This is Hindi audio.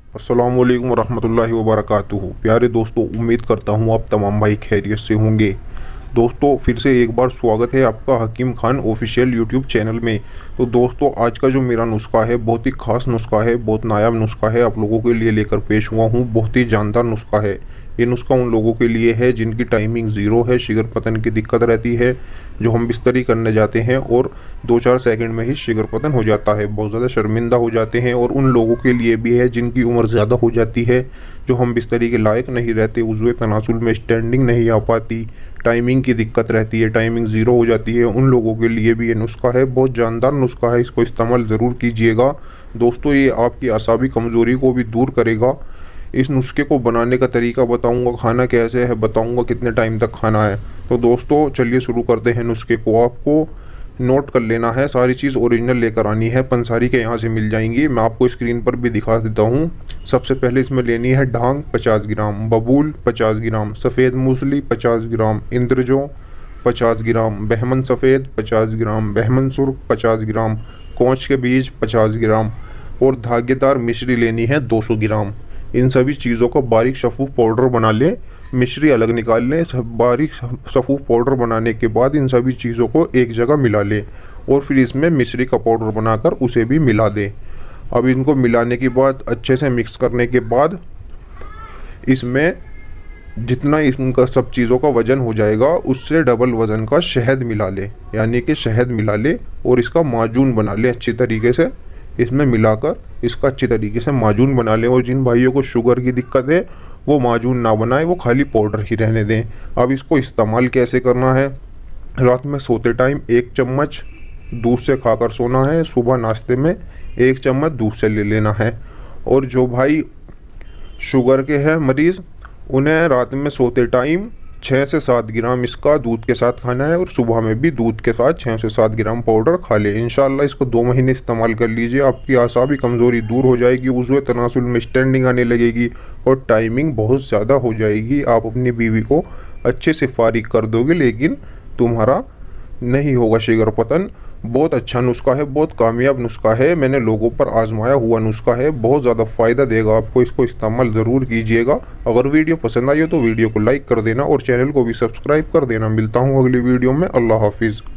अस्सलामुअलैकुम रहमतुल्लाहि व बरकातुहू। प्यारे दोस्तों, उम्मीद करता हूँ आप तमाम भाई खैरियत से होंगे। दोस्तों, फिर से एक बार स्वागत है आपका Hakeem Khan official YouTube channel में। तो दोस्तों, आज का जो मेरा नुस्खा है बहुत ही ख़ास नुस्खा है, बहुत नायाब नुस्खा है, आप लोगों के लिए लेकर पेश हुआ हूँ। बहुत ही जानदार नुस्खा है। ये नुस्खा उन लोगों के लिए है जिनकी टाइमिंग ज़ीरो है, शिगर पतन की दिक्कत रहती है, जो हम बिस्तरी करने जाते हैं और 2-4 सेकंड में ही शिगर पतन हो जाता है, बहुत ज़्यादा शर्मिंदा हो जाते हैं। और उन लोगों के लिए भी है जिनकी उम्र ज़्यादा हो जाती है, जो हम बिस्तरी के लायक नहीं रहते, उज़्वे तनासुल में स्टैंडिंग नहीं आ पाती, टाइमिंग की दिक्कत रहती है, टाइमिंग ज़ीरो हो जाती है, उन लोगों के लिए भी ये नुस्खा है। बहुत जानदार नुस्खा है, इसको इस्तेमाल ज़रूर कीजिएगा दोस्तों। ये आपकी असाबी कमज़ोरी को भी दूर करेगा। इस नुस्खे को बनाने का तरीका बताऊंगा, खाना कैसे है बताऊंगा, कितने टाइम तक खाना है। तो दोस्तों चलिए शुरू करते हैं नुस्खे को। आपको नोट कर लेना है, सारी चीज़ ओरिजिनल लेकर आनी है, पंसारी के यहाँ से मिल जाएंगी, मैं आपको स्क्रीन पर भी दिखा देता हूँ। सबसे पहले इसमें लेनी है ढांग 50 ग्राम, बबूल 50 ग्राम, सफ़ेद मूसली 50 ग्राम, इंद्रजो 50 ग्राम, बहमन सफ़ेद 50 ग्राम, बहमन सुर्ख 50 ग्राम, कौच के बीज 50 ग्राम और धागेदार मिश्री लेनी है 200 ग्राम। इन सभी चीज़ों को बारीक शफूफ पाउडर बना लें, मिश्री अलग निकाल लें। सब बारीक शफूफ पाउडर बनाने के बाद इन सभी चीज़ों को एक जगह मिला लें और फिर इसमें मिश्री का पाउडर बनाकर उसे भी मिला दें। अब इनको मिलाने के बाद अच्छे से मिक्स करने के बाद इसमें जितना इनका सब चीज़ों का वज़न हो जाएगा उससे डबल वज़न का शहद मिला ले, यानी कि शहद मिला ले और इसका माजून बना ले अच्छी तरीके से। इसमें मिलाकर इसका अच्छी तरीके से माजून बना लें। और जिन भाइयों को शुगर की दिक्कत है वो माजून ना बनाए, वो खाली पाउडर ही रहने दें। अब इसको इस्तेमाल कैसे करना है, रात में सोते टाइम 1 चम्मच दूध से खाकर सोना है, सुबह नाश्ते में 1 चम्मच दूध से ले लेना है। और जो भाई शुगर के हैं मरीज़, उन्हें रात में सोते टाइम 6 से 7 ग्राम इसका दूध के साथ खाना है और सुबह में भी दूध के साथ 6 से 7 ग्राम पाउडर खा ले। इंशाल्लाह इसको 2 महीने इस्तेमाल कर लीजिए, आपकी आसाबी कमज़ोरी दूर हो जाएगी, उज़्वे तनासुल में स्टैंडिंग आने लगेगी और टाइमिंग बहुत ज़्यादा हो जाएगी। आप अपनी बीवी को अच्छे से फारिग कर दोगे, लेकिन तुम्हारा नहीं होगा शिगर पतन। बहुत अच्छा नुस्खा है, बहुत कामयाब नुस्खा है, मैंने लोगों पर आजमाया हुआ नुस्खा है, बहुत ज़्यादा फ़ायदा देगा आपको। इसको इस्तेमाल ज़रूर कीजिएगा। अगर वीडियो पसंद आई हो तो वीडियो को लाइक कर देना और चैनल को भी सब्सक्राइब कर देना। मिलता हूँ अगली वीडियो में। अल्लाह हाफिज़।